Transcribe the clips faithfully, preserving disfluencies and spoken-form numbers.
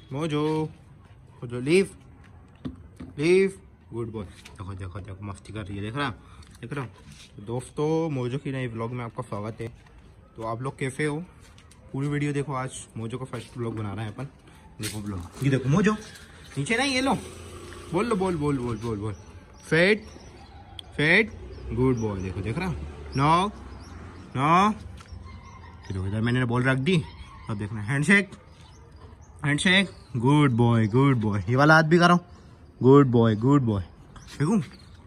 Mojo Mojo leave leave. Good boy. देखो देखो देखो मस्ती कर रही है, देख रहा देख रहा हूँ। दोस्तों मोजो की नई व्लॉग में आपका स्वागत है। तो आप लोग कैसे हो? पूरी वीडियो देखो। आज मोजो का फर्स्ट व्लॉग बना रहे हैं अपन। देखो व्लॉग, ये देखो मोजो नीचे नहीं, ये लो बोल लो बोल बोल बोल बोल बोल फेट फेट। Good boy. देखो देख रहा नो नो। देखो इधर मैंने बॉल रख दी। अब देखना handshake handshake. Good boy good boy. ये वाला हाथ भी करो। Good boy good boy. देखो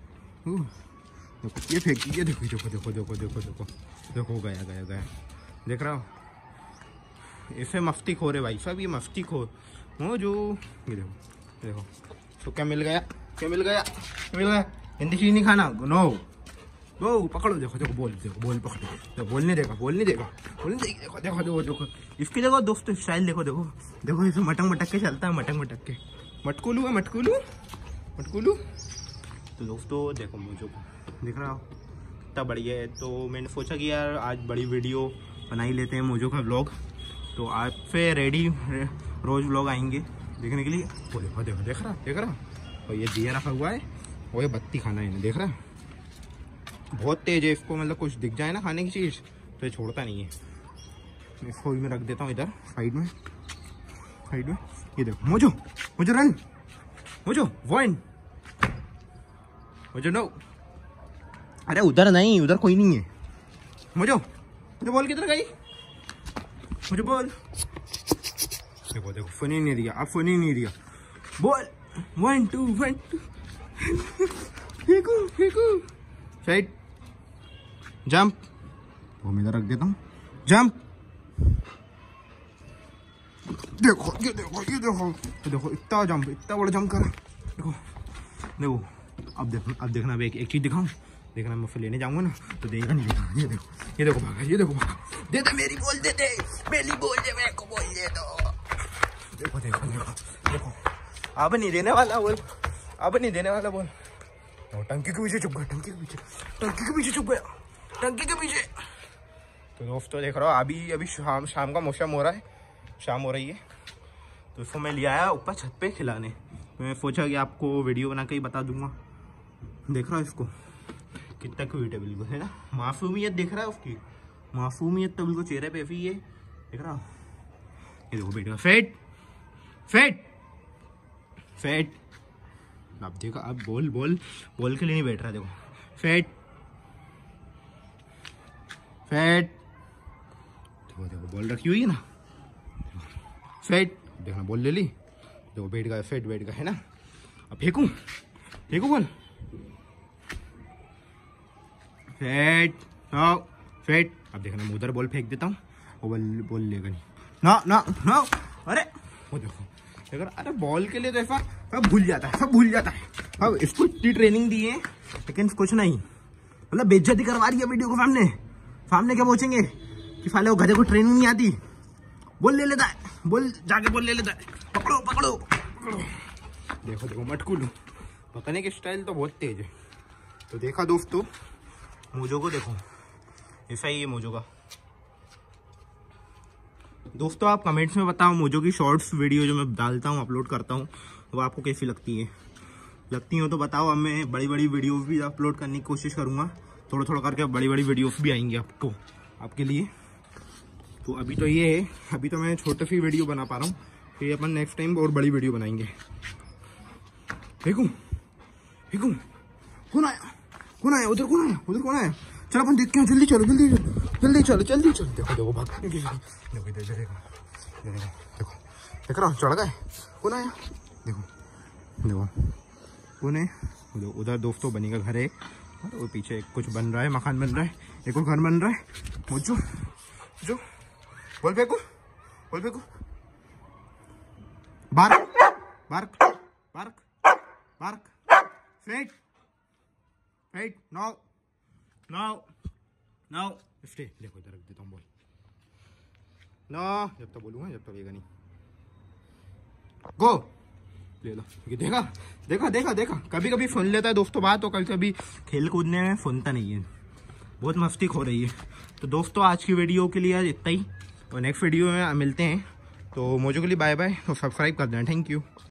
देखो ये फेंक, ये देखो देखो देखो देखो देखो देखो देखो गया गया गया। देख रहा हो इसे मफ्ती खो रहे भाई साहब, ये मफ्ती खो हो जो। ये देखो देखो तो क्या मिल गया, क्या मिल गया, क्या मिल गया। हिंदी चीज नहीं खाना, नो वो पकड़ो। देखो देखो बॉल, देखो बॉल पकड़ो। देखो बॉल नहीं देगा, बॉल नहीं देगा, बॉल नहीं देगा। देखो देखो देखो देखो इसकी देखो दोस्तों स्टाइल देखो देखो देखो। इसे मटक मटक के चलता है, मटक मटक के। मटकुलू है, मटकुलू मटकुलू। तो दोस्तों देखो मुझे दिख रहा हो इतना बढ़िया है। तो मैंने सोचा कि यार आज बड़ी वीडियो बना ही लेते हैं मोजो का व्लॉग। तो आज से रेडी रोज व्लॉग आएंगे देखने के लिए। वो देखो देखो देख रहा देख रहा। और ये दिया रखा हुआ है और ये बत्ती खाना है इन्हें, देख रहा बहुत तेज है। इसको मतलब कुछ दिख जाए ना खाने की चीज़ तो ये छोड़ता नहीं है। मैं इसको में रख देता हूँ इधर साइड में, साइड में। ये देखो Mojo Mojo run, Mojo one, Mojo no. अरे उधर नहीं, उधर कोई नहीं है। मोजो मुझे बॉल किधर गई, मुझे बॉल। देखो देखो फोन ही नहीं दिया, अब फोन ही नहीं दिया। Ball one two one two. फेंकू फेंकू साइड जंप। वो मैं इधर रख देता हूँ, जंप। देखो ये देखो ये देखो ये देखो इतना जंप, इतना बड़ा जंप करा। देखो देखो अब देखो अब देखना अब एक, एक चीज दिखाऊं। देखना मैं फिर लेने जाऊंगा ना तो देगा नहीं देगा। ये देखो ये देखो भागा, ये देखो भागा। दे दे मेरी बॉल, दे दे मेरी बॉल, दे मेरे को बॉल दे दो। देखो देखो देखो देखो अब नहीं देने वाला बॉल, अब नहीं देने वाला बॉल। टंकी के पीछे चुप गया, टंकी के पीछे, टंकी के पीछे चुप गया, टंकी के पीछे। तो दोस्तों देख रहा हो अभी अभी शाम शाम का मौसम हो रहा है, शाम हो रही है। तो इसको मैं ले आया ऊपर छत पे खिलाने। मैं सोचा कि आपको वीडियो बना के ही बता दूंगा। देख रहा हो इसको कितना क्यूट है, बिल्कुल है ना। मासूमियत देख रहा है उसकी, मासूमियत तो बिल्कुल चेहरे पे भी है। देख रहा हो ये देखो बेटा फेट फेट फेट। अब देखो अब बॉल बॉल बॉल के लिए नहीं बैठ रहा। देखो फेट फेट। देखो देखो बॉल रखी हुई है ना, फेट। देखना बॉल ले ली, देखो बैठ गया, फेट बैठ गया है ना। अब फेंकू फेंकू बॉल, फेट नो फेट। अब देखना मैं उधर बॉल फेंक देता हूँ, वो बॉल बॉल लेगा नहीं। ना ना ना अरे वो देखो देखो। अरे बॉल के लिए तो ऐसा सब भूल जाता है, सब भूल जाता है। अब इसको इतनी ट्रेनिंग दी है लेकिन कुछ नहीं, मतलब बेइज्जती करवा रही है वीडियो को सामने। सामने क्या पूछेंगे कि साले वो गधे को ट्रेनिंग नहीं आती। बॉल ले लेता है, बॉल जाके बॉल ले लेता है। पकड़ो पकड़ो पकड़ो। देखो देखो मटकुलू पकड़ने की स्टाइल तो बहुत तेज है। तो देखा दोस्तों मोजो को, देखो ऐसा ही है मोजो का। दोस्तों आप कमेंट्स में बताओ मोजो की शॉर्ट्स वीडियो जो मैं डालता हूँ अपलोड करता हूँ वो आपको कैसी लगती है, लगती हो तो बताओ। अब मैं बड़ी बड़ी वीडियोस भी अपलोड करने की कोशिश करूँगा, थोड़ा थोड़ा करके बड़ी बड़ी वीडियोस भी आएंगी आपको आपके लिए। तो अभी तो ये है, अभी तो मैं छोटी सी वीडियो बना पा रहा हूँ, फिर अपन नेक्स्ट टाइम और बड़ी वीडियो बनाएंगे। देखूँ देखूँ कौन आया, कौन आया उधर, कौन आया उधर, कौन आया। चलो अपन देखते हैं, जल्दी चलो जल्दी जल्दी चलो जल्दी चलो। देखो देखो भाग, देखो इधर देखो देखो देख रहा चढ़ गए। कौन आया देखो देखो कौन है उधर। दोस्तों बनी का घर है और वो पीछे कुछ बन रहा है, मकान बन रहा है, एक और घर बन रहा है। वो जो जो बोल फेंकू बोल फेंकू। बार्क बार्क बार्क बार्क फेट फेट। No no no stay. देखो इधर रख देता हूँ बॉल। नो जब तक बोलूँगा जब तक लेगा नहीं। गो ले लो। ये देखा देखा देखा देखा कभी कभी सुन लेता है दोस्तों बात, तो कभी कभी खेल कूदने में सुनता नहीं है। बहुत मस्ती हो रही है। तो दोस्तों आज की वीडियो के लिए इतना ही, और नेक्स्ट वीडियो में मिलते हैं। तो मोजो के लिए बाय बाय, तो सब्सक्राइब कर देना, थैंक यू।